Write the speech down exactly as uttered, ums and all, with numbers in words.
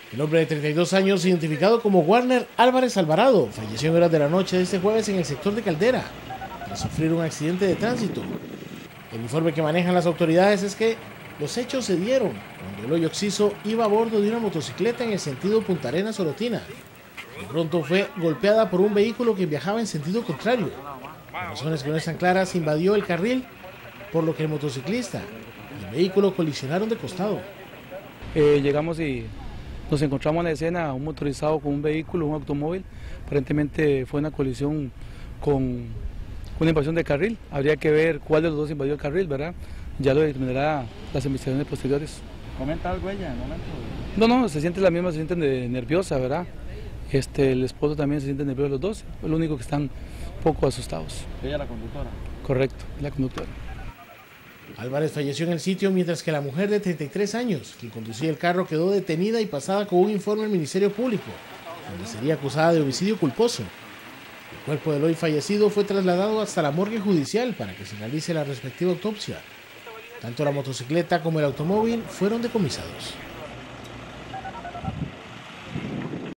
El hombre de treinta y dos años, identificado como Warner Álvarez Alvarado, falleció en horas de la noche de este jueves en el sector de Caldera, tras sufrir un accidente de tránsito. El informe que manejan las autoridades es que los hechos se dieron cuando Eloy Oxiso iba a bordo de una motocicleta en el sentido Punta Arenas-Orotina. De pronto fue golpeada por un vehículo que viajaba en sentido contrario. Por razones que no están claras, invadió el carril, por lo que el motociclista y el vehículo colisionaron de costado. Eh, llegamos y nos encontramos en la escena un motorizado con un vehículo, un automóvil. Aparentemente fue una colisión con una invasión de carril. Habría que ver cuál de los dos invadió el carril, ¿verdad? Ya lo determinará las investigaciones posteriores. ¿Comenta algo ella en el momento? No, no, se siente la misma, se siente nerviosa, ¿verdad? Este, el esposo también se siente nervioso, los dos. Es lo único que están un poco asustados. ¿Ella es la conductora? Correcto, la conductora. Álvarez falleció en el sitio, mientras que la mujer de treinta y tres años, que conducía el carro, quedó detenida y pasada con un informe al Ministerio Público, donde sería acusada de homicidio culposo. El cuerpo del hoy fallecido fue trasladado hasta la morgue judicial para que se realice la respectiva autopsia. Tanto la motocicleta como el automóvil fueron decomisados.